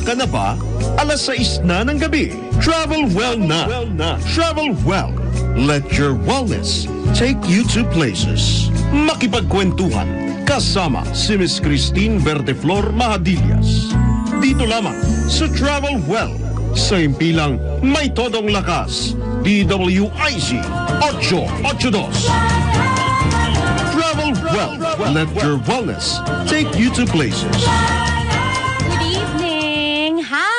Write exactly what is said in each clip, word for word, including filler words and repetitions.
ka na ba? Alas sais na ng gabi. Travel well na. Travel well. Let your wellness take you to places. Makipagkwentuhan kasama si Miss Christine Verdeflor Mahadillas. Dito lamang sa Travel Well. Sa impilang may todong lakas. D W I Z eight eight two. Travel well. Let your wellness take you to places. Good evening.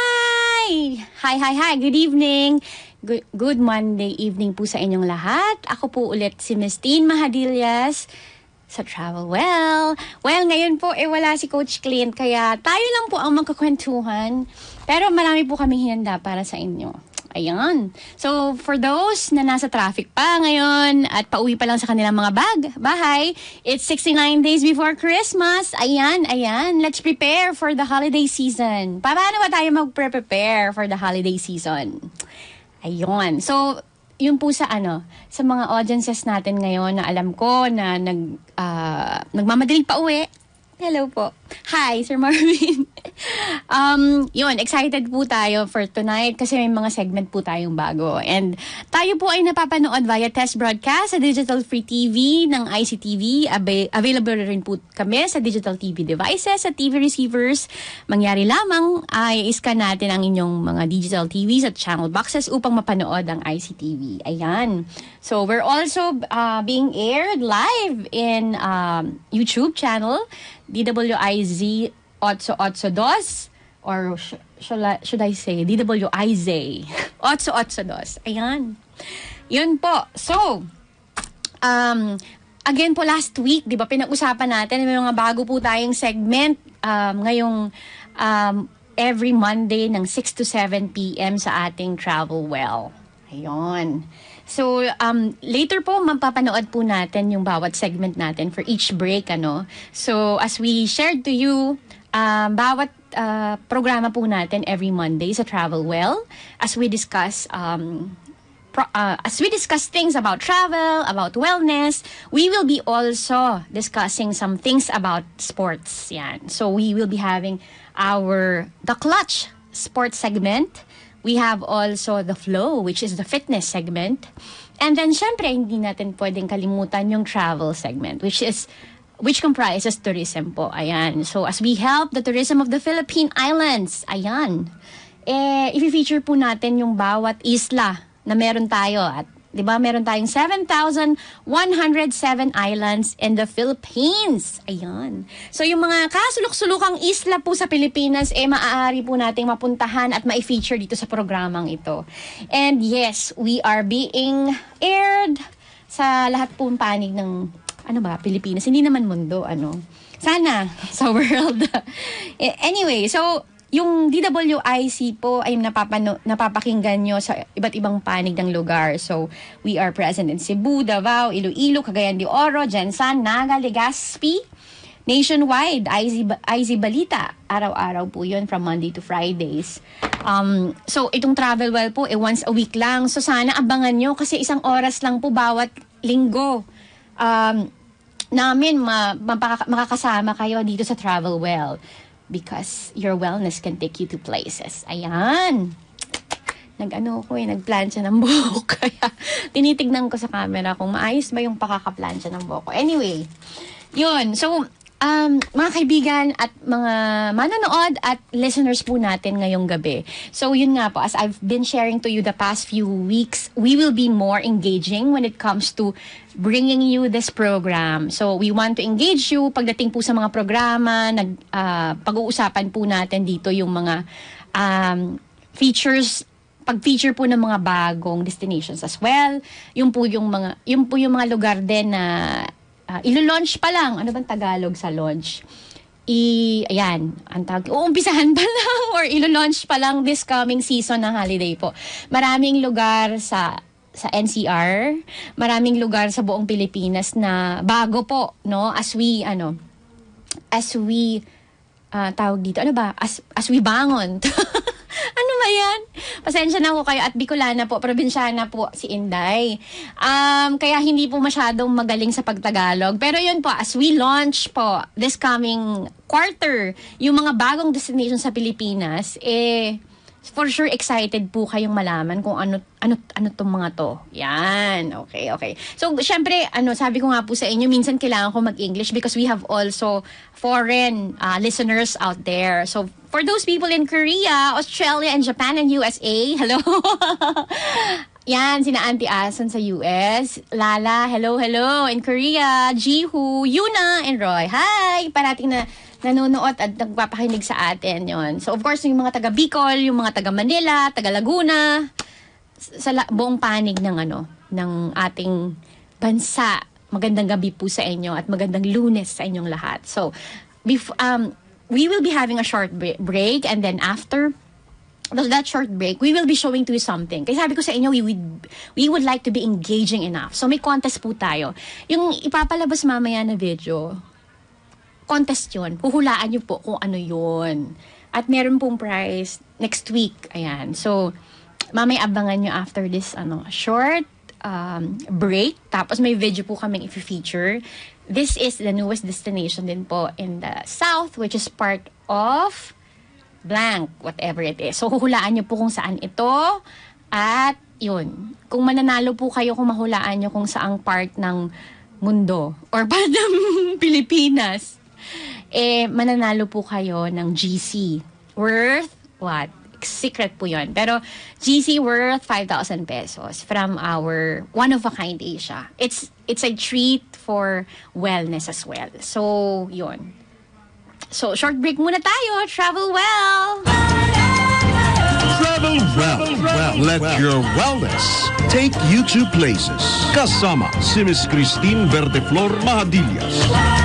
Hi. Hi, hi, hi. Good evening. Good, good Monday evening po sa inyong lahat. Ako po ulit si Miss Teen Mahadillas sa Travel Well. Well, ngayon po eh wala si Coach Clint kaya tayo lang po ang magkakwentuhan. Pero marami po kaming hinanda para sa inyo. Ayan. So, for those na nasa traffic pa ngayon at pauwi pa lang sa kanilang mga bag, bahay, it's sixty-nine days before Christmas. Ayan, ayan. Let's prepare for the holiday season. Paano ba tayo mag-prepare for the holiday season? Ayun. So, yun po sa ano, sa mga audiences natin ngayon na alam ko na nag, uh, nagmamadaling pa uwi. Hello po. Hi, Sir Marvin. um, yun, excited po tayo for tonight kasi may mga segment po tayong bago. And tayo po ay napapanood via test broadcast sa Digital Free T V ng I C T V. Ab- available rin po kami sa digital T V devices, sa T V receivers. Mangyari lamang ay iscan natin ang inyong mga digital T Vs at channel boxes upang mapanood ang I C T V. Ayan. So, we're also uh, being aired live in um, YouTube channel D W I Z eight eight two or sh- should, I, should I say D W I Z eight eight two. Ayan. Yun po. So, um, again po last week, di ba, pinag-usapan natin, may mga bago po tayong segment um, ngayong um, every Monday ng six to seven p.m. sa ating Travel Well. Ayun. So, um, later po, mapapanood po natin yung bawat segment natin for each break, ano. So, as we shared to you, um, bawat uh, programa po natin every Monday sa Travel Well, as we discuss, um, pro- uh, as we discuss things about travel, about wellness, we will be also discussing some things about sports, yan. So, we will be having our The Clutch sports segment. We have also the Flow, which is the fitness segment. And then, syempre, hindi natin pwedeng kalimutan yung travel segment, which is, which comprises tourism po. Ayan. So, as we help the tourism of the Philippine Islands, ayan, eh, i-feature po natin yung bawat isla na meron tayo. At, di ba, meron tayong seven thousand one hundred seven islands in the Philippines. Ayan. So, yung mga kasulok-sulukang isla po sa Pilipinas, eh, maaari po nating mapuntahan at ma-feature dito sa programang ito. And yes, we are being aired sa lahat po ng panig ng, ano ba, Pilipinas. Hindi naman mundo, ano. Sana, sa world. Anyway, so, yung D W I C po ay napapano, napapakinggan nyo sa iba't ibang panig ng lugar. So, we are present in Cebu, Davao, Iloilo, Cagayan de Oro, Jensan, Naga, Legazpi, nationwide, I Z, I Z Balita. Araw-araw po yun from Monday to Fridays. Um, so, itong Travel Well po, eh, once a week lang. So, sana abangan nyo kasi isang oras lang po bawat linggo. Um, namin ma, mapaka, makakasama kayo dito sa Travel Well. Because your wellness can take you to places. Ayan. Nag-ano ko eh, nagplansya ng buhok. Kaya tinitignan ko sa camera kung maayos ba yung pakakaplansya ng buhok ko. Anyway, yun. So, um, mga kaibigan at mga manonood at listeners po natin ngayong gabi. So, yun nga po, as I've been sharing to you the past few weeks, we will be more engaging when it comes to bringing you this program. So, we want to engage you pagdating po sa mga programa, nag, uh, pag-uusapan po natin dito yung mga um, features, pag-feature po ng mga bagong destinations as well. Yung po yung mga, yung po yung mga lugar din na uh, ilo-launch pa lang. Ano bang Tagalog sa launch? I, ayan, ang tawag, uumpisahan pa lang or ilo-launch pa lang this coming season ng holiday po. Maraming lugar sa sa N C R, maraming lugar sa buong Pilipinas na bago po, no? As we, ano, as we, uh, tawag dito, ano ba? As, as we bangon. Ano ba Ayan. Pasensya na po kayo at Bicolana po, probinsyana po si Inday. Um, kaya hindi po masyadong magaling sa pagtagalog. Pero yun po, as we launch po this coming quarter, yung mga bagong destination sa Pilipinas, eh, for sure excited po kayong malaman kung ano ano ano tong mga to. Yan. Okay, okay. So, syempre, ano, sabi ko nga po sa inyo, minsan kailangan ko mag-English because we have also foreign uh, listeners out there. So, for those people in Korea, Australia, and Japan, and U S A, hello. Yan, sina Auntie Asan sa U S. Lala, hello, hello. In Korea, Jihu, Yuna, and Roy. Hi! Parating na nanonood at nagpapakinig sa atin yon. So, of course, yung mga taga Bicol, yung mga taga Manila, taga Laguna, sa la- buong panig ng ano, ng ating bansa. Magandang gabi po sa inyo at magandang Lunes sa inyong lahat. So, bef- um, we will be having a short break and then after that short break, we will be showing to you something. Kasi sabi ko sa inyo, we would, we would like to be engaging enough. So, may contest po tayo. Yung ipapalabas mamaya na video, contest yun. Huhulaan nyo po kung ano yun. At meron pong prize next week. Ayan. So, mamaya abangan nyo after this ano short um, break. Tapos may video po kaming i-feature. This is the newest destination din po in the south, which is part of blank, whatever it is. So, huhulaan nyo po kung saan ito. At, yun. Kung mananalo po kayo, kung mahulaan nyo kung saang part ng mundo or part ng Pilipinas, eh, mananalo po kayo ng G C worth, what? Secret po yun. Pero, G C worth five thousand pesos from our one-of-a-kind Asia. It's, it's a treat for wellness as well. So, yun. So, short break muna tayo. Travel well! Travel well. well. Let your wellness take you to places. Kasama si Miss Christine Verdeflor Mahadillas.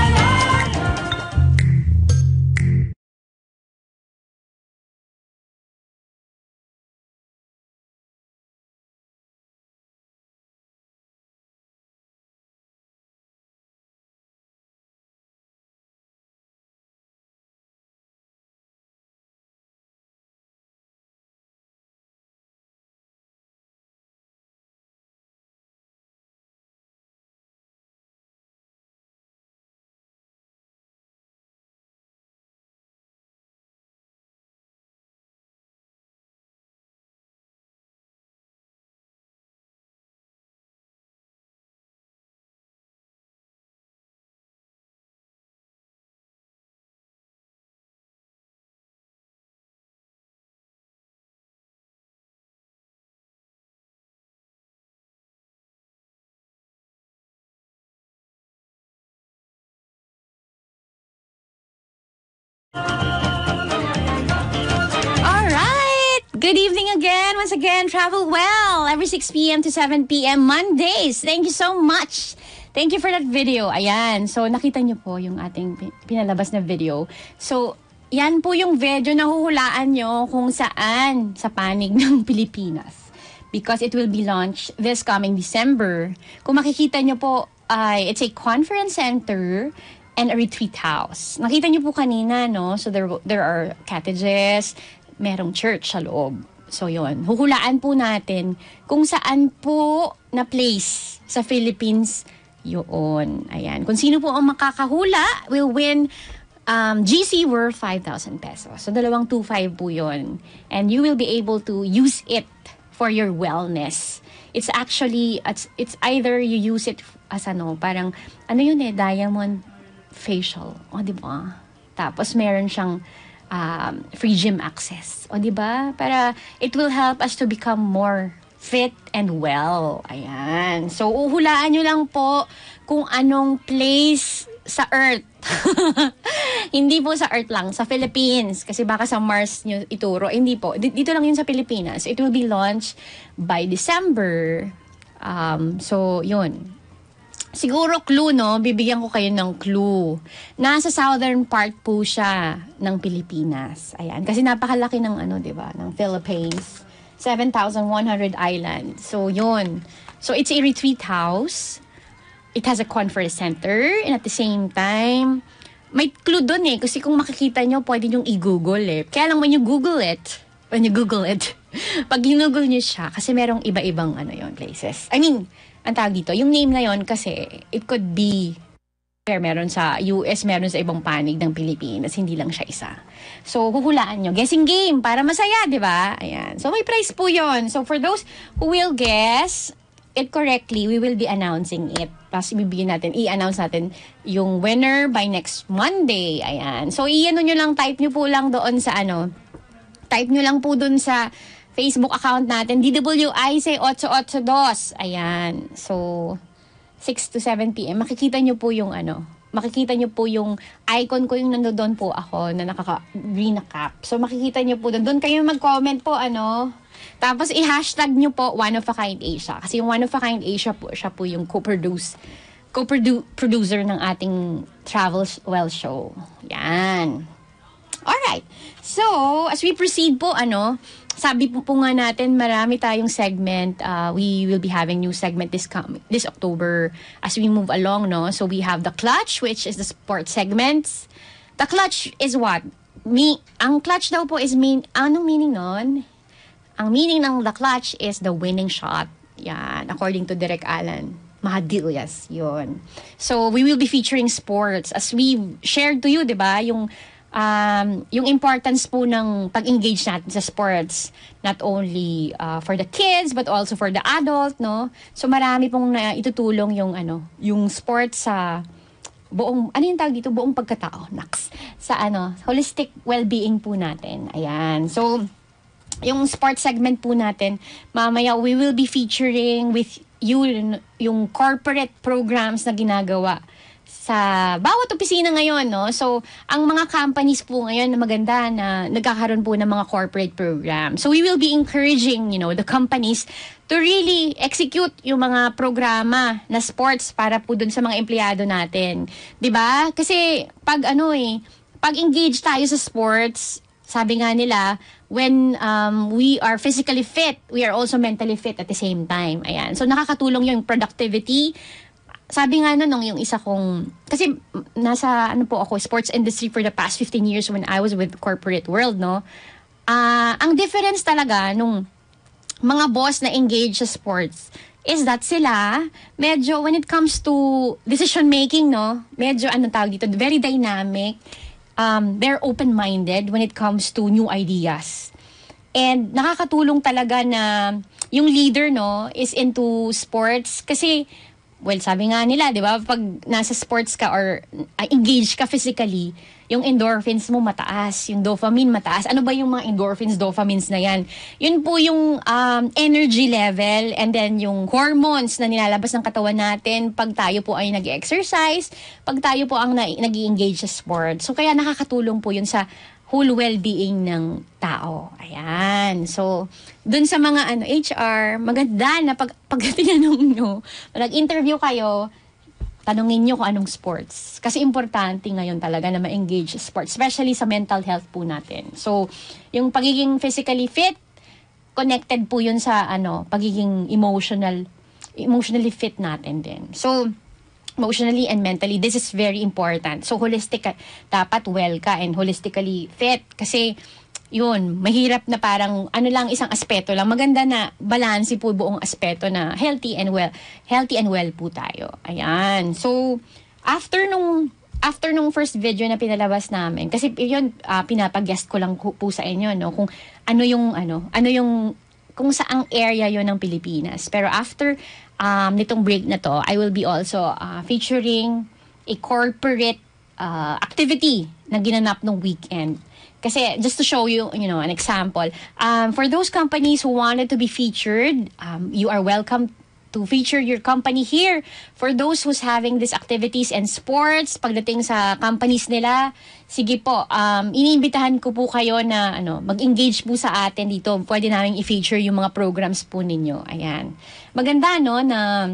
Alright! Good evening again. Once again, travel well every six p.m. to seven p.m. Mondays. Thank you so much. Thank you for that video. Ayan. So, nakita niyo po yung ating pinalabas na video. So, yan po yung video na huhulaan nyo kung saan sa panig ng Pilipinas. Because it will be launched this coming December. Kung makikita nyo po, uh, it's a conference center and a retreat house. Nakita niyo po kanina, no? So, there, there are cottages, merong church sa loob. So, yun. Huhulaan po natin kung saan po na place sa Philippines yun. Ayan. Kung sino po ang makakahula will win um, G C worth five thousand pesos. So, dalawang two five po yun. And you will be able to use it for your wellness. It's actually, it's, it's either you use it as ano, parang, ano yun eh, diamond facial. O, di ba? Tapos, meron siyang um, free gym access. O, di ba? Para, it will help us to become more fit and well. Ayan. So, uhulaan nyo lang po kung anong place sa Earth. Hindi po sa Earth lang, sa Philippines. Kasi baka sa Mars nyo ituro. Hindi po. D- dito lang yun sa Pilipinas. It will be launched by December. Um, so, yun. Siguro clue, no? Bibigyan ko kayo ng clue. Nasa southern part po siya ng Pilipinas. Ayan. Kasi napakalaki ng ano, di ba? Ng Philippines. seven thousand one hundred islands. So, yun. So, it's a retreat house. It has a conference center. And at the same time, may clue dun eh. Kasi kung makikita nyo, pwede nyong i-google eh. Kaya lang when you Google it, when you Google it, pag ginugol nyo siya, kasi merong iba-ibang ano yon places. I mean, ang tawag dito, yung name na yon kasi it could be meron sa U S, meron sa ibang panig ng Pilipinas, hindi lang siya isa. So, huhulaan nyo. Guessing game, para masaya, di ba? Ayan. So, may prize po yon. So, for those who will guess it correctly, we will be announcing it. Tapos, ibibigyan natin, i-announce natin yung winner by next Monday. Ayan. So, i-ano nyo lang, type nyo po lang doon sa ano, type nyo lang po doon sa Facebook account natin, D W I C eight eight two. Ayan. So, six to seven p.m. Makikita nyo po yung ano, makikita nyo po yung icon ko, yung nandoon po ako na nakaka-green na cap. So, makikita nyo po doon. Doon kayo mag-comment po, ano. Tapos, i-hashtag nyo po One of a Kind Asia. Kasi yung One of a Kind Asia po, siya po yung co-produce, co-producer ng ating Travel Well show. Yan. Alright. So, as we proceed po, ano, sabi po po nga natin, marami tayong segment. Uh, we will be having new segment this com- this October as we move along, no? So, we have the clutch, which is the sports segments. The clutch is what? Me, ang clutch daw po is mean, anong meaning nun? Ang meaning ng the clutch is the winning shot. Yan, according to Direk Alan Mahadillas, yun. So, we will be featuring sports. As we shared to you, di ba, yung Um, yung importance po ng pag-engage natin sa sports, not only uh, for the kids but also for the adult, no? So marami pong na itutulong yung ano, yung sports sa buong, ano yung tawag dito, buong pagkatao, naks, sa ano, holistic well-being po natin. Ayan. So yung sports segment po natin, mamaya we will be featuring with you yung corporate programs na ginagawa sa bawat opisina ngayon, no? So, ang mga companies po ngayon na maganda na nagkakaroon po ng mga corporate program. So, we will be encouraging, you know, the companies to really execute yung mga programa na sports para po dun sa mga empleyado natin. 'Di ba? Kasi pag ano eh, pag engage tayo sa sports, sabi nga nila, when um, we are physically fit, we are also mentally fit at the same time. Ayan. So, nakakatulong yung productivity. Sabi nga nung yung isa kong, kasi nasa ano po ako, sports industry for the past fifteen years when I was with corporate world, no? Uh, ang difference talaga nung mga boss na engage sa sports is that sila, medyo when it comes to decision making, no? Medyo ano tawag dito, very dynamic. Um, they're open-minded when it comes to new ideas. And nakakatulong talaga na yung leader, no, is into sports kasi well, sabi nga nila, di ba, pag nasa sports ka or uh, engaged ka physically, yung endorphins mo mataas, yung dopamine mataas. Ano ba yung mga endorphins, dopamines na yan? Yun po yung um, energy level and then yung hormones na nilalabas ng katawan natin pag tayo po ay nag-exercise, pag tayo po ang na- nag-engage sa sports. So, kaya nakakatulong po yun sa whole well-being ng tao. Ayan. So, dun sa mga ano H R, maganda na pag, pag tinanong nyo, nag-interview kayo, tanungin nyo kung anong sports. Kasi importante ngayon talaga na ma-engage sa sports, especially sa mental health po natin. So, yung pagiging physically fit, connected po yun sa ano pagiging emotional, emotionally fit natin din. So, emotionally and mentally, this is very important. So, holistic, dapat well ka and holistically fit. Kasi, yun, mahirap na parang, ano lang, isang aspeto lang. Maganda na balance po buong aspeto na healthy and well, healthy and well po tayo. Ayan. So, after nung, after nung first video na pinalabas namin, kasi yun, uh, pinapag-guest ko lang po sa inyo, no, kung ano yung, ano, ano yung, kung saang area yon ng Pilipinas. Pero after um, nitong break na to, I will be also uh, featuring a corporate uh, activity na ginanap nung weekend. Kasi just to show you, you know, an example, um, for those companies who wanted to be featured, um, you are welcome to feature your company here. For those who's having these activities and sports, pagdating sa companies nila, sige po, um, iniimbitahan ko po kayo na ano, mag-engage po sa atin dito. Pwede namin i-feature yung mga programs po ninyo. Ayan. Maganda, no, na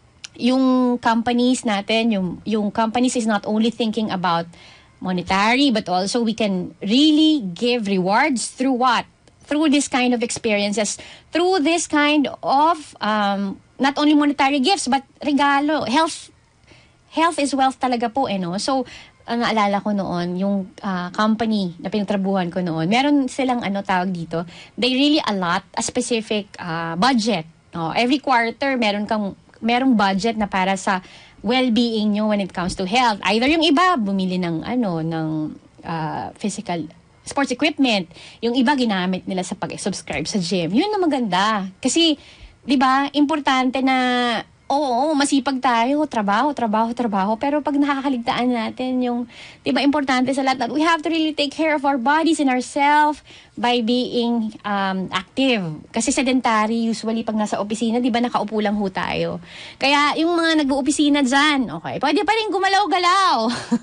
yung companies natin, yung, yung companies is not only thinking about monetary, but also we can really give rewards through what? Through this kind of experiences, through this kind of um, not only monetary gifts, but regalo. Health health is wealth talaga po, eh, no? So, ang naalala ko noon, yung ah, company na pinagtrabuhan ko noon, meron silang ano tawag dito, they really allot a specific ah, budget. Oh, every quarter, meron kang merong budget na para sa well-being nyo when it comes to health. Either yung iba, bumili ng ano, ng ah, physical sports equipment. Yung iba, ginamit nila sa pag-subscribe sa gym. Yun na maganda. Kasi, di ba, importante na oo, masipag tayo, trabaho, trabaho, trabaho. Pero pag nakakaligtaan natin yung, di ba, importante sa lahat, we have to really take care of our bodies and ourselves by being um, active. Kasi sedentary, usually pag nasa opisina, di ba, nakaupo lang ho tayo. Kaya yung mga nag-uopisina dyan, okay, pwede pa rin gumalaw-galaw.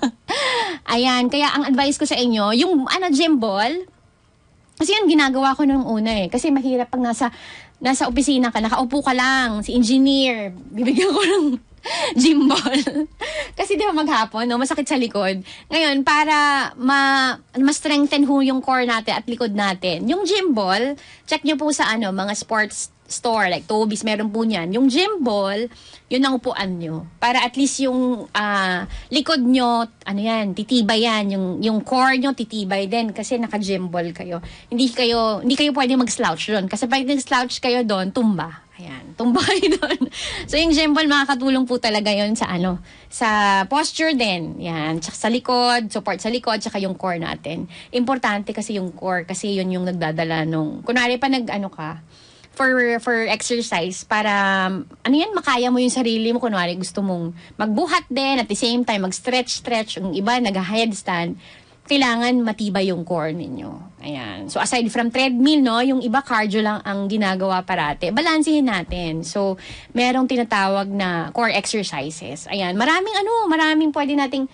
Ayan, kaya ang advice ko sa inyo, yung ano, gym ball, kasi yun ginagawa ko nung una eh. Kasi mahirap pag nasa nasa opisina ka, nakaupo ka lang, si engineer, bibigyan ko ng gym ball. Kasi di ba maghapon, no, masakit sa likod. Ngayon, para ma, ma-strengthen ho yung core natin at likod natin, yung gym ball, check nyo po sa ano, mga sports store, like Toby's, meron po niyan. Yung gym ball, yun ang upuan nyo. Para at least yung uh, likod nyo, ano yan, titibay yan. Yung, yung core nyo, titibay din kasi naka-gym ball kayo. Hindi kayo, hindi kayo pwede mag-slouch doon. Kasi pag nag-slouch kayo doon, tumba. Ayan, tumba kayo doon. So yung gym ball, makakatulong po talaga yun sa ano, sa posture din. Yan, tsaka sa likod, support sa likod, tsaka yung core natin. Importante kasi yung core, kasi yun yung nagdadala nung, kunwari pa nag-ano ka, for for exercise para ano yan, makaya mo yung sarili mo. Kunwari gusto mong magbuhat din at the same time mag-stretch stretch, yung iba nag-headstand, kailangan matibay yung core ninyo. Ayan, so aside from treadmill, no, yung iba cardio lang ang ginagawa parate, balansehin natin. So merong tinatawag na core exercises. Ayan, maraming ano maraming pwede nating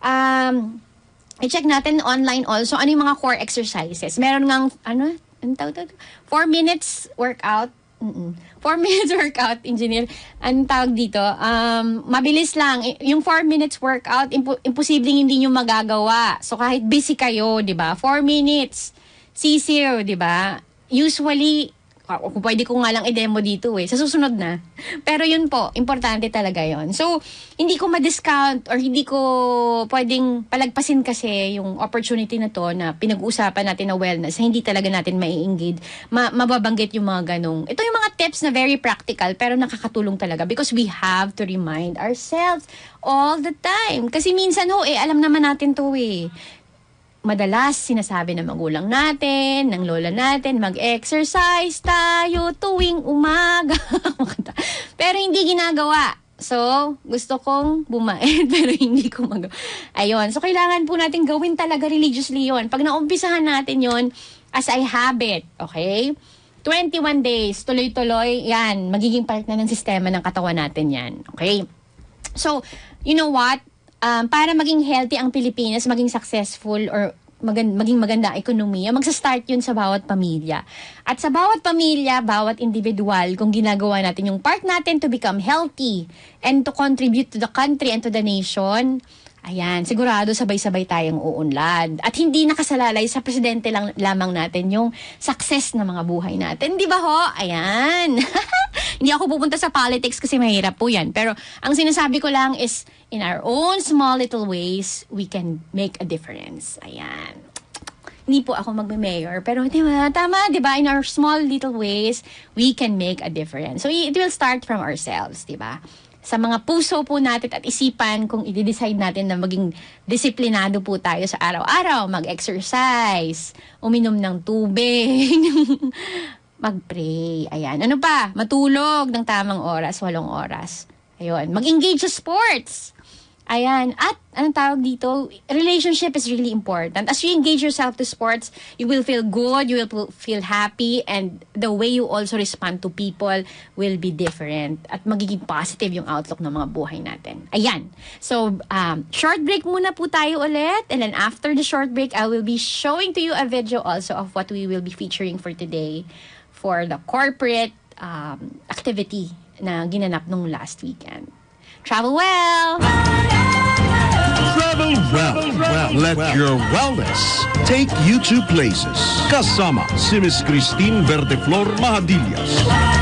um i-check natin online also ano yung mga core exercises. Meron ngang ano Ang tawag to? Four minutes workout. Mm-mm. Four minutes workout, engineer. Ang tawag dito, um, mabilis lang. Yung four minutes workout, impo- imposibleng hindi nyo magagawa. So, kahit busy kayo, di ba? Four minutes. Sisiw, di ba? Usually, kung pwede ko nga lang i-demo dito eh. Sa susunod na. Pero yun po, importante talaga yon. So, hindi ko ma-discount or hindi ko pwedeng palagpasin kasi yung opportunity na to na pinag-uusapan natin na wellness, hindi talaga natin mai-engage. Ma- mababanggit yung mga ganong. Ito yung mga tips na very practical pero nakakatulong talaga because we have to remind ourselves all the time. Kasi minsan ho, eh, alam naman natin to eh. Madalas sinasabi ng magulang natin, ng lola natin, mag-exercise tayo tuwing umaga. Pero hindi ginagawa. So, gusto kong bumain pero hindi ko magawa. Ayun. So, kailangan po natin gawin talaga religiously yon. Pag naumpisahan natin yon as a habit, okay? twenty-one days, tuloy-tuloy, yan, magiging part na ng sistema ng katawan natin yan. Okay? So, you know what? Um, para maging healthy ang Pilipinas, maging successful or magand- maging maganda ang ekonomiya, magsa-start yun sa bawat pamilya. At sa bawat pamilya, bawat individual, kung ginagawa natin yung part natin to become healthy and to contribute to the country and to the nation, ayan, sigurado sabay-sabay tayong uunlad. At hindi nakasalalay sa presidente lang lamang natin yung success ng mga buhay natin. Di ba ho? Ayan. Hindi ako pupunta sa politics kasi mahirap po yan. Pero ang sinasabi ko lang is, in our own small little ways, we can make a difference. Ayan. Hindi po ako magme-mayor. Pero di ba, tama, di ba? In our small little ways, we can make a difference. So it will start from ourselves, di ba? Sa mga puso po natin at isipan kung i-decide natin na maging disiplinado po tayo sa araw-araw, mag-exercise, uminom ng tubig, mag-pray, ayan. Ano pa? Matulog ng tamang oras, walong oras. Ayun. Mag-engage sa sports. Ayan. At, anong tawag dito? Relationship is really important. As you engage yourself to sports, you will feel good, you will feel happy, and the way you also respond to people will be different. At magiging positive yung outlook ng mga buhay natin. Ayan. So, um, short break muna po tayo ulit. And then after the short break, I will be showing to you a video also of what we will be featuring for today for the corporate um, activity na ginanap nung last weekend. Travel well! Travel well. well. Let your wellness take you to places. Kasama si Miss Christine Verdeflor Mahadillas.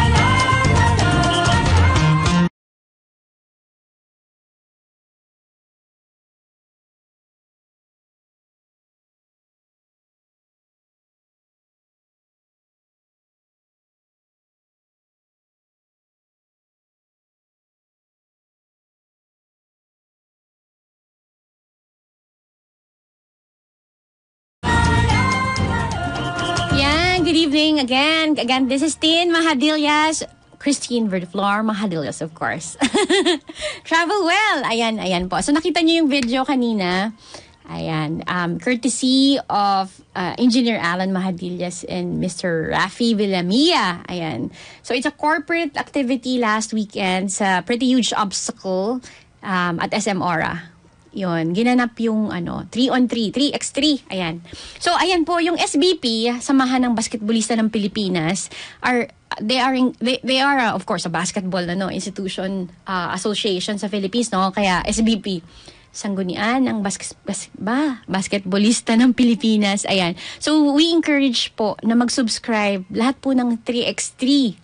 good evening again. Again, this is Tin Mahadillas. Christine Verdeflor Mahadillas, of course. Travel well. Ayan, ayan po. So nakita niyo yung video kanina. Ayan, um, courtesy of uh, Engineer Alan Mahadillas and Mister Rafi Villamia. Ayan. So it's a corporate activity last weekend sa Pretty Huge Obstacle um, at S M Ora. Yun, ginanap yung ano, three on three, three by three. Ayan. So, ayan po, yung S B P, Samahan ng Basketballista ng Pilipinas, are, they are, in, they, they are uh, of course, a basketball ano, institution, uh, association sa Philippines, no? Kaya S B P, Sanggunian ng bas- bas- ba, Basketballista ng Pilipinas. Ayan. So, we encourage po na mag-subscribe lahat po ng three by three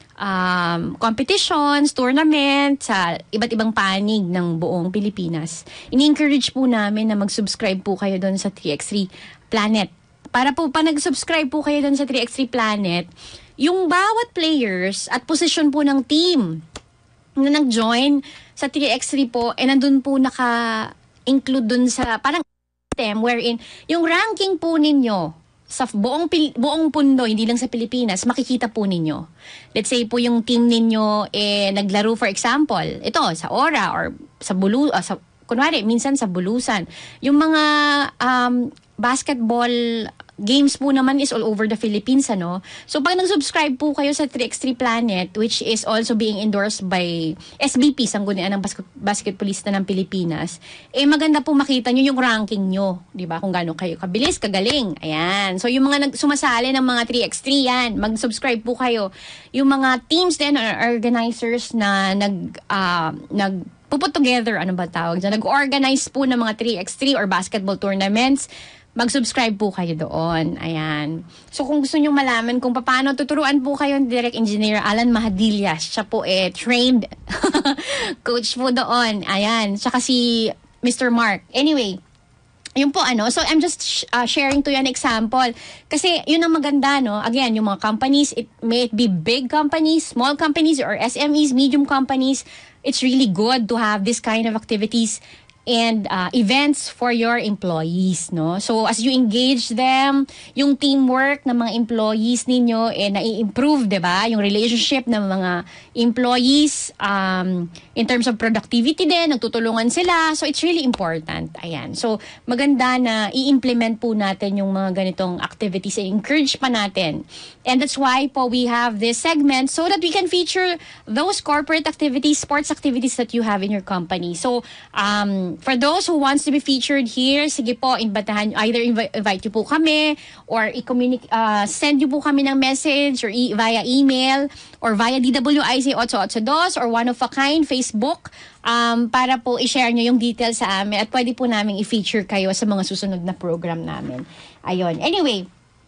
Um, competitions, tournament sa iba't ibang panig ng buong Pilipinas. Ini-encourage po namin na mag-subscribe po kayo doon sa three by three Planet. Para po pa nag-subscribe po kayo doon sa three by three Planet, yung bawat players at position po ng team na nag-join sa three by three po, eh nandun po naka-include doon sa parang system wherein yung ranking po ninyo sa buong buong pundo, hindi lang sa Pilipinas, makikita po ninyo. Let's say po yung team ninyo eh naglaro, for example, ito sa Ora or sa Bulu uh, sa kunwari minsan sa Bulusan. Yung mga um, basketball games po naman is all over the Philippines, ano. So pag nag-subscribe po kayo sa three by three Planet, which is also being endorsed by S B P, Sanggunian ng Bas- Basketballista ng Pilipinas, eh maganda po makita nyo yung ranking nyo, di ba? Kung gaano kayo kabilis, kagaling. Ayan. So yung mga nag- sumasali ng mga three by three, yan, mag-subscribe po kayo. Yung mga teams din or organizers na nag uh, nag puput together, ano ba tawag dyan? Nag-organize po ng mga three by three or basketball tournaments, mag-subscribe po kayo doon. Ayan. So kung gusto nyo malaman kung paano, tuturuan po kayo ni Direct Engineer Alan Mahadillas. Siya po eh, trained coach po doon. Ayan. Tsaka si Mister Mark. Anyway, yun po ano. So I'm just sh- uh, sharing to you an example. Kasi yun ang maganda, no? Again, yung mga companies, it may it be big companies, small companies, or S M Es, medium companies, it's really good to have this kind of activities and uh, events for your employees, no? So, as you engage them, yung teamwork ng mga employees ninyo, eh, nai-improve, diba? Yung relationship ng mga employees, um, in terms of productivity din, nagtutulungan sila. So, it's really important. Ayan. So, maganda na i-implement po natin yung mga ganitong activities and encourage pa natin. And that's why po we have this segment so that we can feature those corporate activities, sports activities that you have in your company. So, um, for those who wants to be featured here, sige po, invitahan, either invite, invite nyo po kami or i-communicate, uh, send nyo po kami ng message or e- via email or via D W I C eight eight two or One of a Kind Facebook um, para po i-share nyo yung details sa amin at pwede po namin i-feature kayo sa mga susunod na program namin. Ayun. Anyway,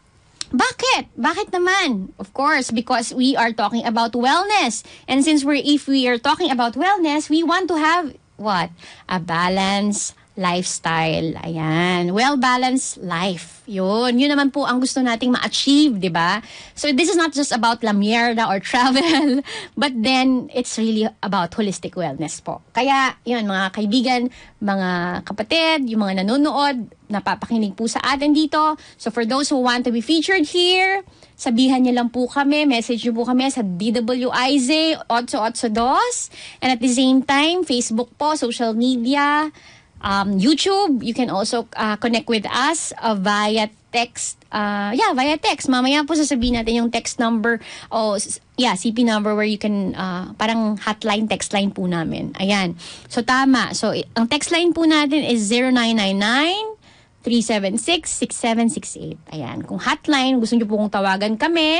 bakit? Bakit naman? Of course, because we are talking about wellness. And since we're, if we are talking about wellness, we want to have what? A balanced lifestyle. Ayan. Well-balanced life. Yun. Yun naman po ang gusto nating ma-achieve, di ba? So, this is not just about la mierda or travel, but then, it's really about holistic wellness po. Kaya, yun, mga kaibigan, mga kapatid, yung mga nanonood, napapakinig po sa atin dito. So, for those who want to be featured here, sabihan niyo lang po kami, message niyo po kami sa D W I Z eight eight two. And at the same time, Facebook po, social media, um, YouTube, you can also uh, connect with us uh, via text. Uh, yeah, via text. Mamaya po sasabihin natin yung text number o yeah, C P number where you can, uh, parang hotline, text line po namin. Ayan. So, tama. So, ang text line po natin is zero nine nine nine three seven six six seven six eight. Ayan. Kung hotline, gusto nyo po kong tawagan kami,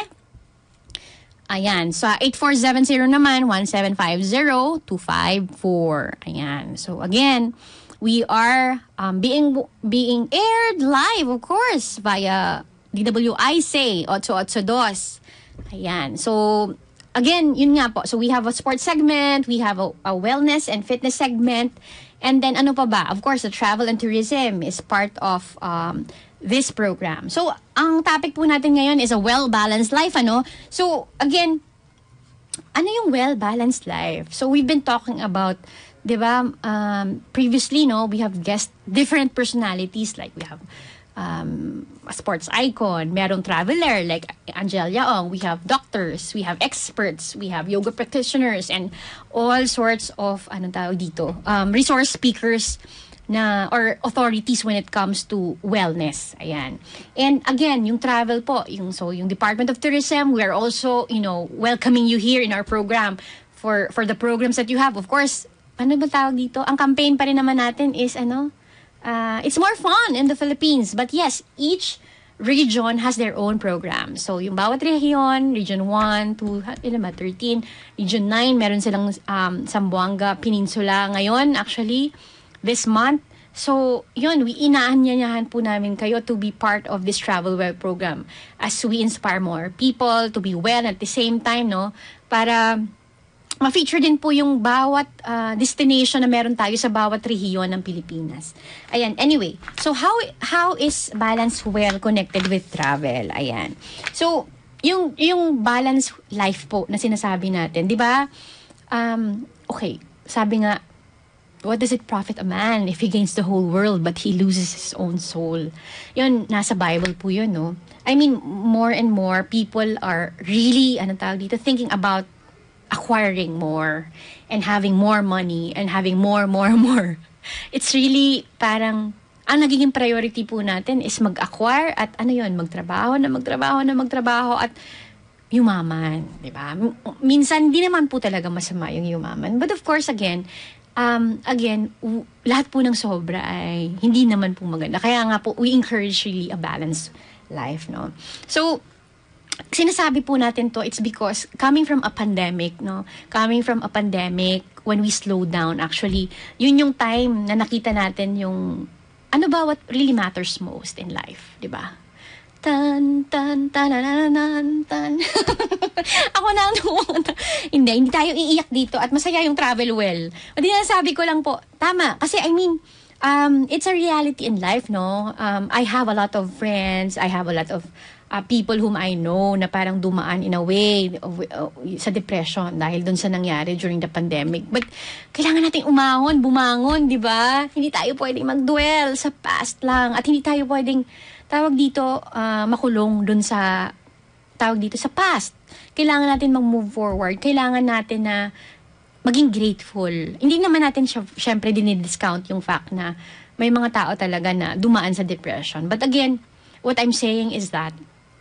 ayan. So, eight four seven zero naman, one seven five zero two five four. Ayan. So, again, we are um, being being aired live, of course, via D W I C eight eight two. Ayan. So, again, yun nga po. So, we have a sports segment, we have a, a wellness and fitness segment, and then ano pa ba? Of course, the travel and tourism is part of um, this program. So, ang topic po natin ngayon is a well-balanced life, ano? So, again, ano yung well-balanced life? So, we've been talking about, di ba, um, previously, no, we have guest different personalities, like we have um, a sports icon, merong traveler like Angel Yaong, we have doctors, we have experts, we have yoga practitioners, and all sorts of, ano tawag dito, um, resource speakers na or authorities when it comes to wellness. Ayan. And again, yung travel po, yung so yung Department of Tourism, we are also, you know, welcoming you here in our program for for the programs that you have. Of course, ano ba tawag dito? Ang campaign pa rin naman natin is ano, uh, it's more fun in the Philippines. But yes, each region has their own program. So yung bawat region, Region one, two, ilan ba, thirteen, Region nine, meron silang um, Zamboanga Peninsula ngayon, actually, this month. So, yun, we inaanyayahan po namin kayo to be part of this Travel Well program as we inspire more people to be well at the same time, no? Para ma-feature din po yung bawat uh, destination na meron tayo sa bawat rehiyon ng Pilipinas. Ayan, anyway. So, how how is Balance Well connected with travel? Ayan. So, yung yung balance life po na sinasabi natin, di ba? Um, okay, sabi nga, what does it profit a man if he gains the whole world but he loses his own soul? Yun, nasa Bible po yun, no? I mean, more and more people are really, ano tawag dito, thinking about acquiring more and having more money and having more, more, more. It's really parang, ang nagiging priority po natin is mag-acquire at ano yun, magtrabaho na magtrabaho na magtrabaho at yumaman, di ba? Minsan, di naman po talaga masama yung yumaman. But of course, again, Um, again, w- lahat po ng sobra ay hindi naman po maganda. Kaya nga po, we encourage really a balanced life, no? So, sinasabi po natin to, it's because coming from a pandemic, no? Coming from a pandemic, when we slow down, actually, yun yung time na nakita natin yung, ano ba what really matters most in life, di ba? Tan, tan, tanananan, tan. Ako na ang Hindi, hindi tayo iiyak dito at masaya yung travel well. Hindi na sabi ko lang po, tama. Kasi I mean, um, it's a reality in life, no? Um, I have a lot of friends, I have a lot of uh, people whom I know na parang dumaan in a way of, uh, sa depression dahil dun sa nangyari during the pandemic. But kailangan nating umahon, bumangon, di ba? Hindi tayo pwedeng mag-dwell sa past lang at hindi tayo pwedeng tawag dito, uh, makulong dun sa, tawag dito, sa past. Kailangan natin mag-move forward. Kailangan natin na maging grateful. Hindi naman natin siya, syempre, dinidiscount yung fact na may mga tao talaga na dumaan sa depression. But again, what I'm saying is that,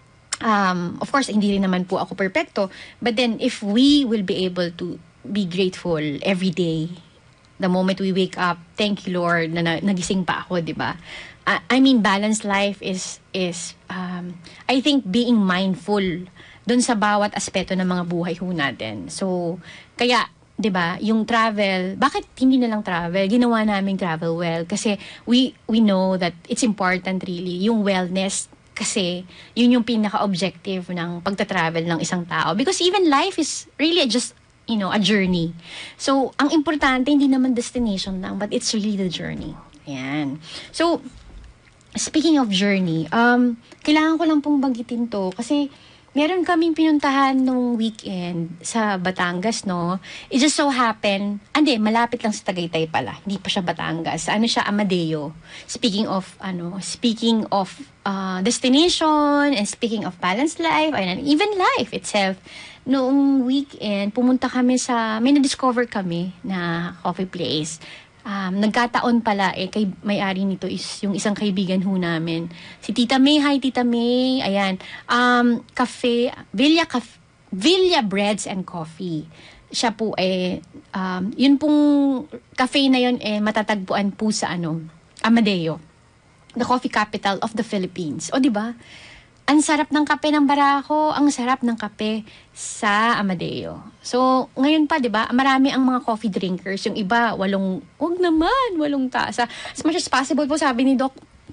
um, of course, hindi rin naman po ako perfecto, but then if we will be able to be grateful every day, the moment we wake up, thank you Lord na, na nagising pa ako, di ba? I mean, balanced life is, is um, I think, being mindful dun sa bawat aspeto ng mga buhay ho natin. So, kaya, di ba, yung travel, bakit hindi na lang travel? Ginawa namin travel well kasi we, we know that it's important really, yung wellness, kasi yun yung pinaka-objective ng pagta-travel ng isang tao. Because even life is really just, you know, a journey. So, ang importante, hindi naman destination lang, but it's really the journey. Ayan. So, speaking of journey, um, kailangan ko lang pong banggitin to kasi meron kaming pinuntahan nung weekend sa Batangas, no? It just so happened, ande, malapit lang sa Tagaytay pala. Hindi pa siya Batangas. Ano siya, Amadeo. Speaking of, ano, speaking of uh, destination and speaking of balanced life, and even life itself, noong weekend, pumunta kami sa, may na-discover kami na coffee place. Um, nagkataon pala eh, kay may-ari nito is yung isang kaibigan ho namin. Si Tita May, hi Tita May. Ayan. Um, cafe, Villa, Caf- Villa Breads and Coffee. Siya po eh, um, yun pong cafe na yun eh, matatagpuan po sa ano, Amadeo. The coffee capital of the Philippines. O di ba? Ang sarap ng kape ng Barako, ang sarap ng kape sa Amadeo. So, ngayon pa, di ba, marami ang mga coffee drinkers. Yung iba, walong, wag naman, walong tasa. As much as possible po, sabi ni Doc,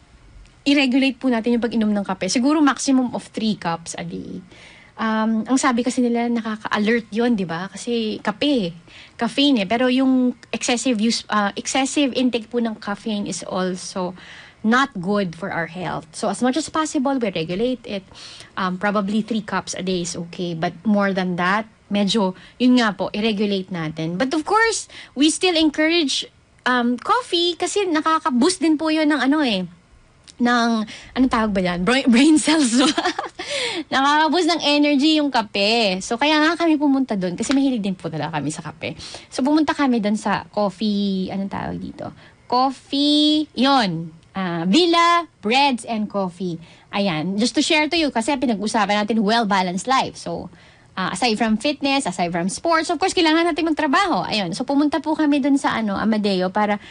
i-regulate po natin yung pag-inom ng kape. Siguro maximum of three cups a day. Um, ang sabi kasi nila, nakaka-alert yun, di ba? Kasi kape, caffeine eh. Pero yung excessive use, uh, excessive intake po ng caffeine is also not good for our health. So as much as possible, we regulate it. Um, probably three cups a day is okay. But more than that, medyo, yun nga po, i-regulate natin. But of course, we still encourage um, coffee kasi nakaka-boost din po yun ng ano eh, ng, anong tawag ba yan? Brain, brain cells. Nakakaboost ng energy yung kape. So, kaya nga kami pumunta doon kasi mahilig din po talaga kami sa kape. So, pumunta kami doon sa coffee, anong tawag dito? Coffee, yon uh, Villa, Breads and Coffee. Ayan, just to share to you kasi pinag-usapan natin well-balanced life. So, uh, aside from fitness, aside from sports, of course, kailangan natin magtrabaho. Ayun, so pumunta po kami doon sa ano, Amadeo para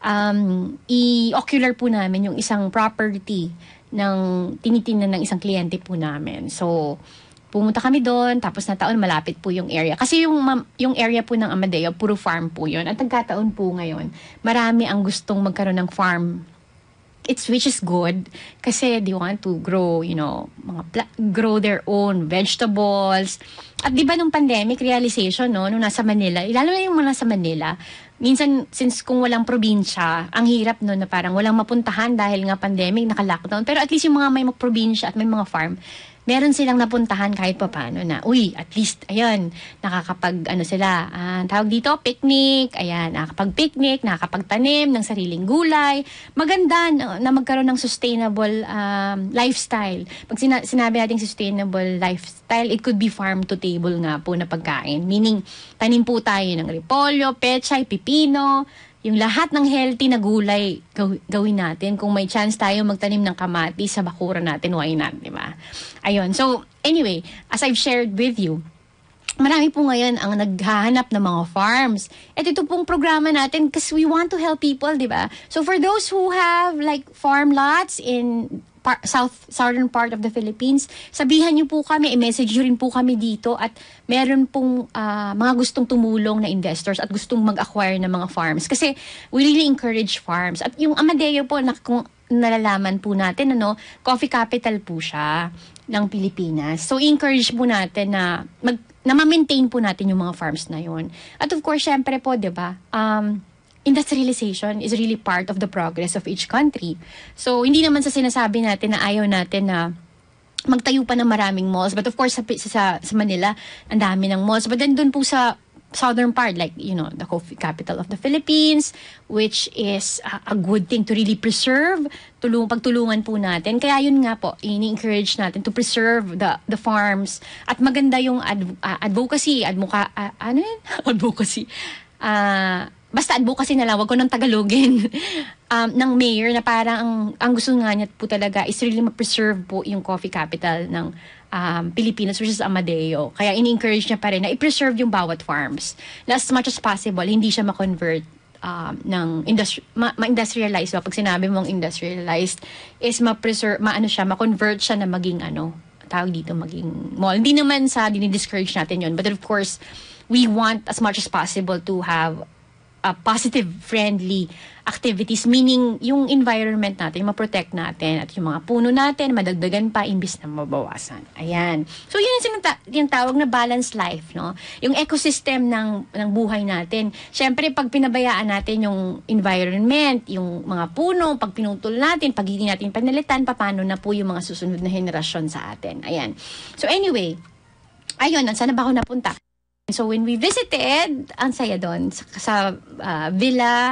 um, i-ocular po namin yung isang property ng tinitingnan ng isang kliyente po namin. So, pumunta kami doon, tapos na taon malapit po yung area. Kasi yung, yung area po ng Amadeo, puro farm po yun. At nagkataon po ngayon, marami ang gustong magkaroon ng farm. It's which is good kasi they want to grow, you know, mga pla- grow their own vegetables. At di ba nung pandemic realization, no, nung nasa Manila, lalo na yung mga nasa Manila, minsan since kung walang probinsya, ang hirap no na parang walang mapuntahan dahil nga pandemic, naka-lockdown. Pero at least yung mga may probinsya at may mga farm, meron silang napuntahan kahit papaano na, uy, at least, ayan, nakakapag, ano sila, uh, tawag dito, picnic, ayan, nakakapag-picnic, nakakapagtanim ng sariling gulay. Maganda na, na magkaroon ng sustainable um, lifestyle. Pag sina- sinabi natin sustainable lifestyle, it could be farm to table nga po na pagkain. Meaning, tanim po tayo ng repolyo, pechay, pipino, yung lahat ng healthy na gulay gaw- gawin natin. Kung may chance tayo magtanim ng kamatis sa bakura natin, why not, di ba? Ayun. So, anyway, as I've shared with you, marami po ngayon ang naghahanap ng mga farms. At ito pong programa natin kasi we want to help people, di ba? So, for those who have like farm lots in Par- south southern part of the Philippines, sabihan niyo po kami, i-message niyo rin po kami dito at meron pong uh, mga gustong tumulong na investors at gustong mag-acquire ng mga farms. Kasi we really encourage farms. At yung Amadeo po, na, kung nalalaman po natin, ano, coffee capital po siya ng Pilipinas. So, encourage po natin na mag, na ma-maintain po natin yung mga farms na yun. At of course, syempre po, di ba, um, industrialization is really part of the progress of each country. So, hindi naman sa sinasabi natin na ayaw natin na magtayo pa ng maraming malls. But of course, sa, sa, sa Manila, ang dami ng malls. But then, dun po sa southern part, like, you know, the coffee capital of the Philippines, which is a, a good thing to really preserve, tulung, pagtulungan po natin. Kaya yun nga po, ini-encourage natin to preserve the the farms. At maganda yung adv, uh, advocacy, advoca, uh, ano yun? advocacy. Ah... Uh, Basta advocacy na lang, wag ko nang Tagalogin, um, ng mayor na parang ang, ang gusto nga niya po talaga is really ma-preserve po yung coffee capital ng um, Pilipinas, which is Amadeo. Kaya ini-encourage niya pa rin na i-preserve yung bawat farms. Na as much as possible, hindi siya ma-convert um, ng industri- ma- ma-industrialize. So, pag sinabi mong industrialized, is ma-preserve, ma-ano siya, ma-convert siya na maging ano, tawag dito, maging mall. Hindi naman sa dinidiscourage natin yun. But of course, we want as much as possible to have Uh, positive, friendly activities, meaning yung environment natin, ma-protect natin at yung mga puno natin, madagdagan pa imbis na mabawasan. Ayan. So, yun yung, sinata- yung tawag na balanced life, no? Yung ecosystem ng, ng buhay natin. Siyempre, pag pinabayaan natin yung environment, yung mga puno, pag pinutol natin, pag hindi natin panalitan, paano na po yung mga susunod na henerasyon sa atin. Ayan. So, anyway, ayun, saan na ba ako napunta? So, when we visited, ang saya doon, sa, sa uh, Villa,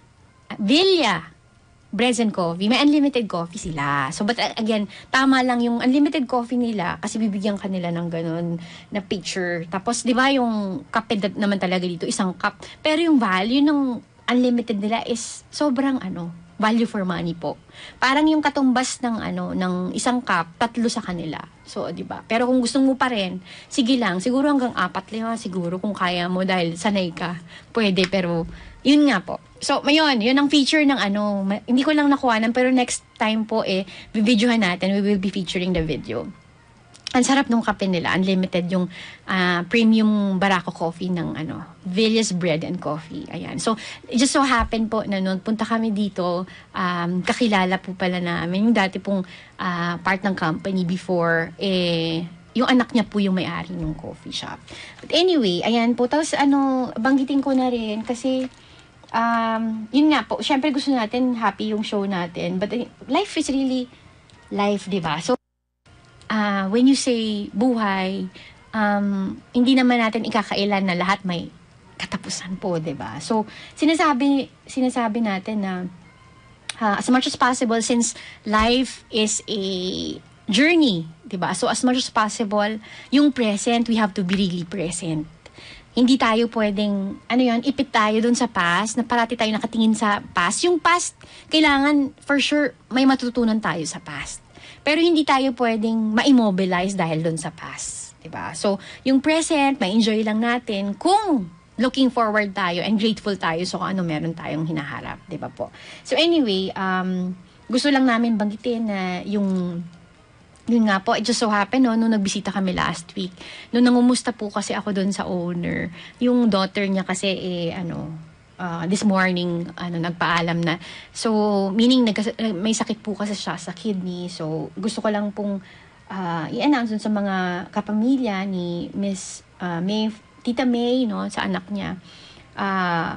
Villa, Breads and Coffee, may unlimited coffee sila. So, but uh, again, tama lang yung unlimited coffee nila kasi bibigyan ka nila ng ganun na picture. Tapos, di ba, yung kape naman talaga dito, isang cup. Pero yung value ng unlimited nila is sobrang ano, value for money po. Parang yung katumbas ng ano ng isang cup, tatlo sa kanila. So, 'di ba? Pero kung gusto mo pa rin, sige lang, siguro hanggang apat lang siguro kung kaya mo dahil sanay ka. Pwede, pero yun nga po. So, mayon, yun ang feature ng ano, ma- hindi ko lang nakuhanan pero next time po eh vi-videohan natin, we will be featuring the video. Ang sarap ng kape nila, unlimited yung uh, premium Barako coffee ng ano, Villa's Bread and Coffee. Ayan. So, it just so happen po na noon punta kami dito, um, kakilala po pala namin yung dati pong uh, part ng company before, eh, yung anak niya po yung may-ari ng coffee shop. But anyway, ayan po. Tapos ano, banggitin ko na rin kasi um, yun nga po, syempre gusto natin happy yung show natin. But uh, life is really life, di ba? So, Uh, when you say buhay, um, hindi naman natin ikakailan na lahat may katapusan po, 'di ba? So, sinasabi sinasabi natin na uh, as much as possible, since life is a journey, diba? So, as much as possible, yung present, we have to be really present. Hindi tayo pwedeng, ano yun, ipit tayo dun sa past, na parati tayo nakatingin sa past. Yung past, kailangan, for sure, may matutunan tayo sa past. Pero hindi tayo pwedeng ma-immobilize dahil dun sa past. Diba? So, yung present, ma-enjoy lang natin kung looking forward tayo and grateful tayo so kung ano meron tayong hinaharap. Diba po? So, anyway, um, gusto lang namin banggitin na yung yun nga po, it just so happened, no, nung nagbisita kami last week, nung nangumusta po kasi ako doon sa owner, yung daughter niya kasi, eh, ano, uh, this morning, ano, nagpaalam na. So, meaning, nagkas- may sakit po kasi siya sa kidney. So, gusto ko lang pong uh, i-announce sa mga kapamilya ni Miss uh, May, Tita May, no, sa anak niya, uh,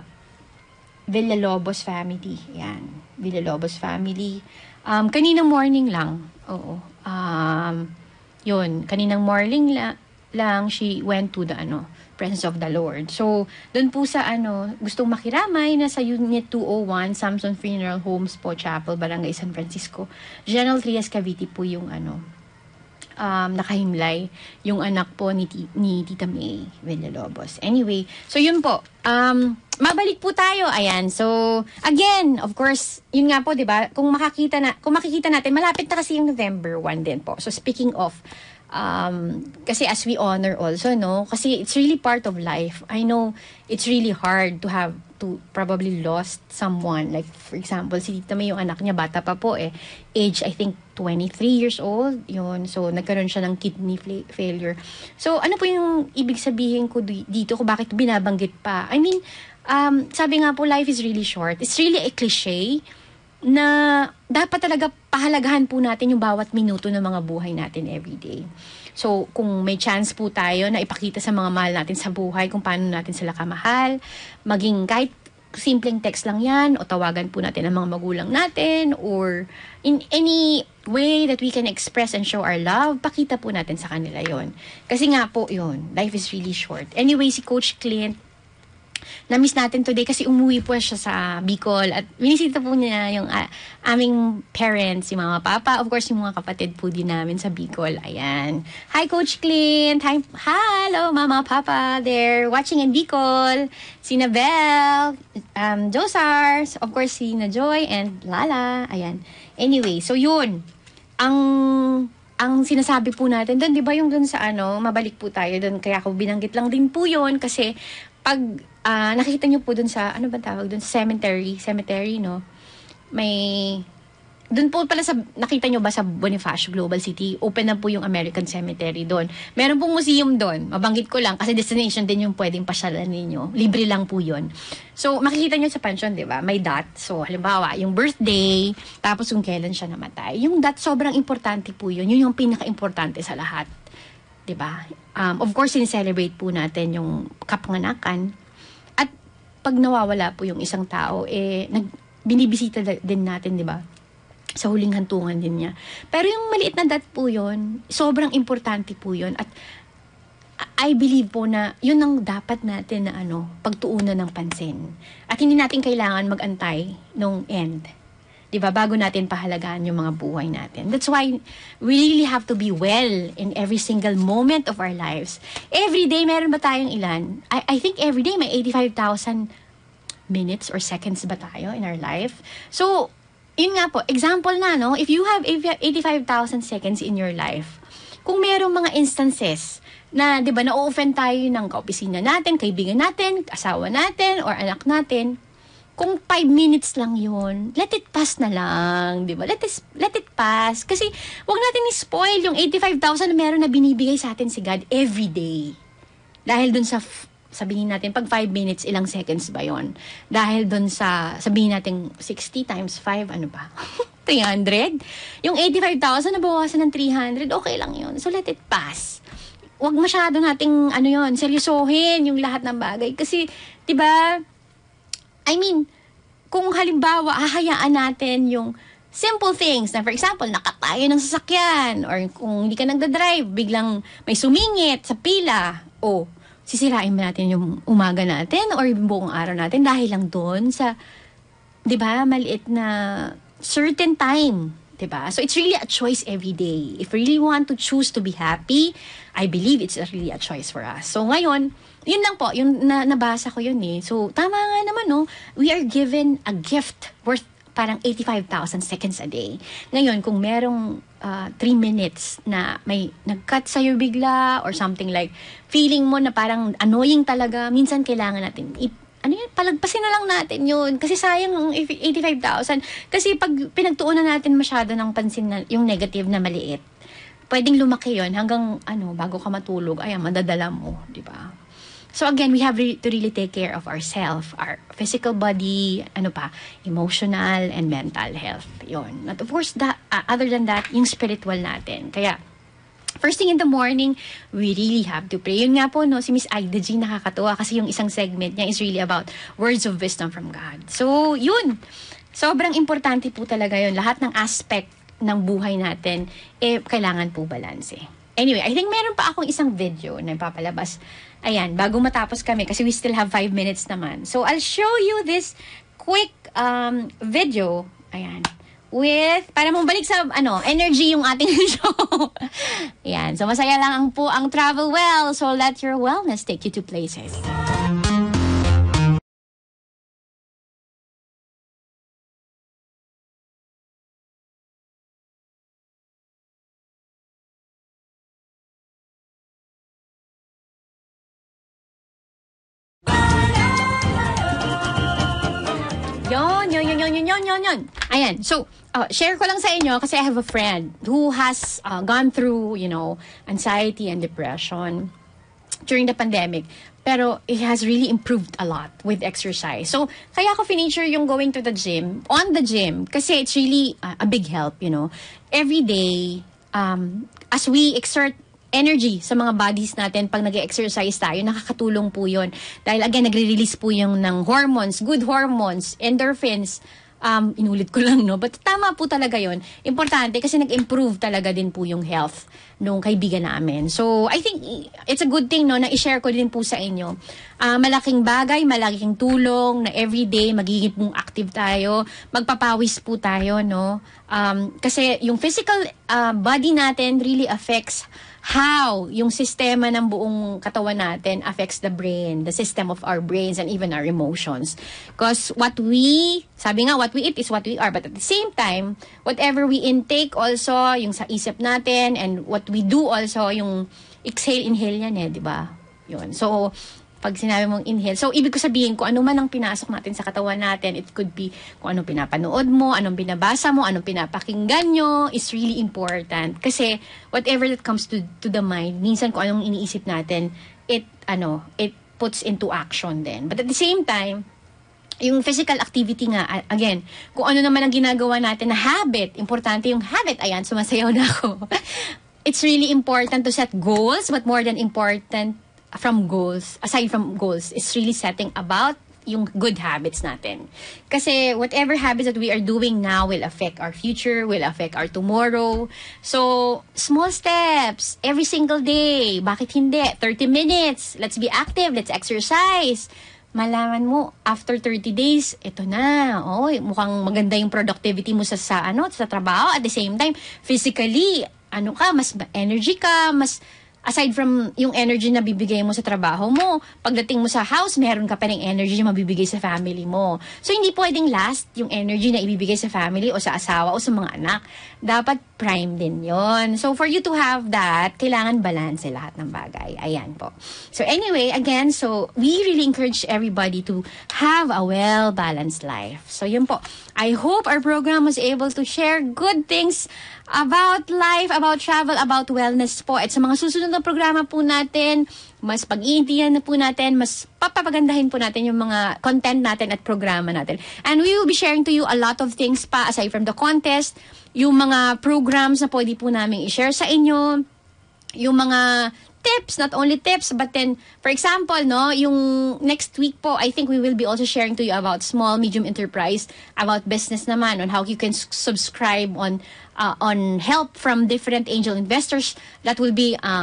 Villalobos family. Yan, Villalobos family. Um, kaninang morning lang, oo. Um, yun, kaninang morning la, lang, she went to the, ano, presence of the Lord. So, doon po sa, ano, gustong makiramay na sa Unit two oh one, Samson Funeral Homes po, Chapel, Barangay San Francisco. General Trias Cavite po yung, ano, um, nakahimlay, yung anak po ni, ni Tita May Villalobos. Anyway, so yun po, um, mabalik po tayo. Ayan. So, again, of course, yun nga po, 'di ba? Kung makakita na, kung makikita natin, malapit na kasi yung November first din po. So, speaking of um kasi as we honor also, no, kasi it's really part of life. I know it's really hard to have to probably lost someone. Like, for example, si Tita May, yung anak niya, bata pa po eh. Age, I think, twenty-three years old. Yun. So, nagkaroon siya ng kidney fa- failure. So, ano po yung ibig sabihin ko dito, kung bakit binabanggit pa? I mean, um, sabi nga po, life is really short. It's really a cliche na dapat talaga pahalagahan po natin yung bawat minuto ng mga buhay natin everyday. So, kung may chance po tayo na ipakita sa mga mahal natin sa buhay kung paano natin sila kamahal, maging kahit simpleng text lang yan, o tawagan po natin ang mga magulang natin, or in any way that we can express and show our love, pakita po natin sa kanila yon. Kasi nga po yun, life is really short. Anyway, si Coach Clint, na-miss natin today kasi umuwi po siya sa Bicol at binisita po niya yung uh, aming parents, yung mga papa, of course yung mga kapatid po din namin sa Bicol. Ayan. Hi Coach Clint! Hi, hello mama, papa there watching in Bicol. Sina Belle, um, Josar, of course Sina Joy and Lala. Ayan. Anyway, so yun. Ang ang sinasabi po natin doon, di ba yung doon sa ano, mabalik po tayo doon. Kaya ako binanggit lang din po yun kasi pag uh, nakikita nyo po dun sa, ano ba tawag dun, sa cemetery, cemetery, no? May, dun po pala sa, nakita nyo ba sa Bonifacio Global City, open na po yung American Cemetery doon. Meron pong museum doon, mabanggit ko lang, kasi destination din yung pwedeng pasyalan ninyo. Libre lang po yun. So, makikita nyo sa pension, di ba? May dot. So, halimbawa, yung birthday, tapos kung kailan siya namatay. Yung dot, sobrang importante po yun. Yun yung pinaka-importante sa lahat. Diba? Um, of course, sincelebrate po natin yung kapanganakan. At pag nawawala po yung isang tao, eh, nag, binibisita din natin, diba? Sa huling hantungan din niya. Pero yung maliit na dat po yun, sobrang importante po yun. At I believe po na yun ang dapat natin na ano, pagtuunan ng pansin. At hindi natin kailangan mag-antay nung end. Diba? Bago natin pahalagaan yung mga buhay natin. That's why we really have to be well in every single moment of our lives. Every day, meron ba tayong ilan? I, I think every day may eighty-five thousand minutes or seconds ba tayo in our life? So, yun nga po, example na, no? If you have eighty-five thousand seconds in your life, kung merong mga instances na, di ba, na-offend tayo ng kaopisina natin, kaibigan natin, asawa natin, or anak natin, kung five minutes lang yun, let it pass na lang, di ba? Let it, let it pass. Kasi, wag natin i-spoil yung eighty-five thousand na meron na binibigay sa atin si God every day. Dahil dun sa, sabihin natin, pag five minutes, ilang seconds ba yon? Dahil dun sa, sabihin natin, sixty times five, ano ba? three hundred? Yung eighty-five thousand, nabawasan ng three hundred, okay lang yun. So, let it pass. Wag masyado nating, ano yon, seryosohin yung lahat ng bagay. Kasi, di ba, I mean, kung halimbawa, hahayaan natin yung simple things na, for example, nakatayo ng sasakyan, or kung hindi ka nagdadrive, biglang may sumingit sa pila, o sisirain ba natin yung umaga natin or yung buong araw natin dahil lang doon sa, di ba, maliit na certain time. Diba? So it's really a choice every day. If we really want to choose to be happy, I believe it's really a choice for us. So ngayon, yun lang po, yung na, nabasa ko yun eh. So tama nga naman, no? We are given a gift worth parang eighty-five thousand seconds a day. Ngayon, kung merong uh, three minutes na may nag-cut sa'yo bigla or something like feeling mo na parang annoying talaga, minsan kailangan natin i- ano yan, palagpasin na lang natin yun. Kasi sayang yung eighty-five thousand. Kasi pag pinagtuunan natin masyado ng pansin na yung negative na maliit, pwedeng lumaki yun hanggang ano, bago ka matulog, ayan, madadala mo, di ba? So again, we have re- to really take care of ourselves, our physical body, ano pa, emotional and mental health. Yun. At of course, that, uh, other than that, yung spiritual natin. Kaya, first thing in the morning, we really have to pray. Yun nga po, no, si Miss Aida G nakakatuwa kasi yung isang segment niya is really about words of wisdom from God. So, yun. Sobrang importante po talaga yun. Lahat ng aspect ng buhay natin, eh, kailangan po balanse. Anyway, I think meron pa akong isang video na ipapalabas. Ayan, bago matapos kami kasi we still have five minutes naman. So, I'll show you this quick um, video. Ayan. With, para mong balik sa, ano, energy yung ating show. Ayan. So, masaya lang ang po ang Travel Well. So, let your wellness take you to places. Yon, yon, yon, yon, yon, yon, yon, yon. Ayan. So, uh, share ko lang sa inyo kasi I have a friend who has uh, gone through, you know, anxiety and depression during the pandemic. Pero it has really improved a lot with exercise. So, kaya ko finiture yung going to the gym, on the gym, kasi it's really uh, a big help, you know. Every day, um, as we exert energy sa mga bodies natin pag nag-exercise tayo, nakakatulong po yun. Dahil again, nagre-release po yung ng hormones, good hormones, endorphins. Um, inulit ko lang, no? But tama po talaga yun. Importante kasi nag-improve talaga din po yung health nung kaibigan namin. So, I think it's a good thing, no, na i-share ko din po sa inyo. Uh, malaking bagay, malaking tulong na everyday magiging pong active tayo, magpapawis po tayo, no? Um, kasi yung physical uh, body natin really affects how yung sistema ng buong katawan natin affects the brain, the system of our brains, and even our emotions. Because what we, sabi nga, what we eat is what we are. But at the same time, whatever we intake also, yung sa isip natin, and what we do also, yung exhale, inhale yan eh, di ba? Yun. So, pag sinabi mong inhale, so ibig ko sabihin, kung ano man ang pinasok natin sa katawan natin, it could be kung anong pinapanood mo, anong binabasa mo, anong pinapakinggan nyo, is really important. Kasi whatever that comes to to the mind, minsan kung anong iniisip natin, it, ano, it puts into action din. But at the same time, yung physical activity nga, again, kung ano naman ang ginagawa natin na habit, importante yung habit, ayan, sumasayaw na ako. It's really important to set goals, but more than important, from goals, aside from goals, is really setting about yung good habits natin. Kasi whatever habits that we are doing now will affect our future, will affect our tomorrow. So, small steps, every single day. Bakit hindi? thirty minutes. Let's be active. Let's exercise. Malaman mo, after thirty days, ito na. Oh, mukhang maganda yung productivity mo sa, sa, ano, sa trabaho. At the same time, physically, ano ka, mas energy ka, mas aside from yung energy na bibigay mo sa trabaho mo, pagdating mo sa house, meron ka pa ring energy na mabibigay sa family mo. So, hindi pwedeng last yung energy na ibibigay sa family o sa asawa o sa mga anak. Dapat prime din yon. So, for you to have that, kailangan balance lahat ng bagay. Ayan po. So, anyway, again, so, we really encourage everybody to have a well-balanced life. So, yun po. I hope our program was able to share good things about life, about travel, about wellness po. At sa mga susunod na programa po natin, mas pag-iintihan na po natin, mas papapagandahin po natin yung mga content natin at programa natin. And we will be sharing to you a lot of things pa aside from the contest, yung mga programs na pwede po namin i-share sa inyo, yung mga tips, not only tips, but then, for example, no, yung next week po, I think we will be also sharing to you about small, medium enterprise, about business naman, on how you can s- subscribe on uh, on help from different angel investors that will be um,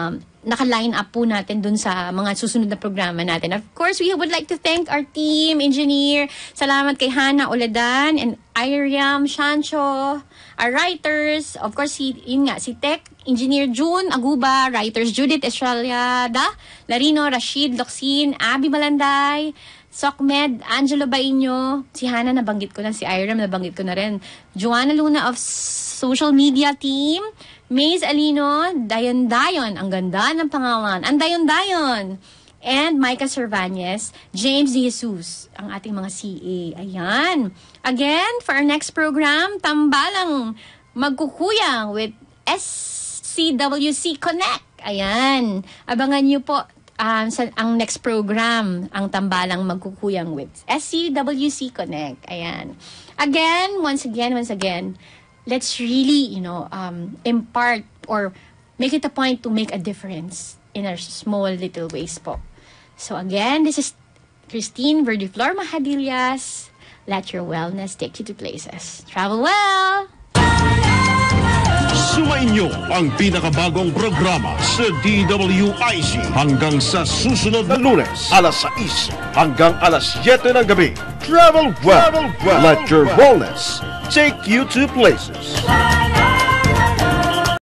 naka-line up po natin dun sa mga susunod na programa natin. Of course, we would like to thank our team, engineer. Salamat kay Hannah Oledan and Iriam Shancho, our writers. Of course, si, yun nga, si Tech, Engineer June Aguba, writers Judith Estrellada, Larino, Rashid, Loxin, Abby Malanday, Sokmed, Angelo Baino, si Hannah nabanggit ko na, si Iriam nabanggit ko na rin. Joanna Luna of Social Media Team, Maze Alino, Dayon Dayon, ang ganda ng pangalan, ang Dayon Dayon. And Micah Cervantes, James De Jesus, ang ating mga C A. Ayan. Again, for our next program, tambalang magkukuyang with S C W C Connect. Ayan. Abangan nyo po um, sa, ang next program, ang tambalang magkukuyang with S C W C Connect. Ayan. Again, once again, once again, let's really, you know, um, impart or make it a point to make a difference in our small little ways po. So again, this is Christine Verdiflor Mahadillas. Let your wellness take you to places. Travel well! Sumainyo ang pinakabagong programa sa D W I Z hanggang sa susunod na Lunes, alas sais hanggang alas siyete ng gabi. Travel well. Travel well. Let your wellness take you to places.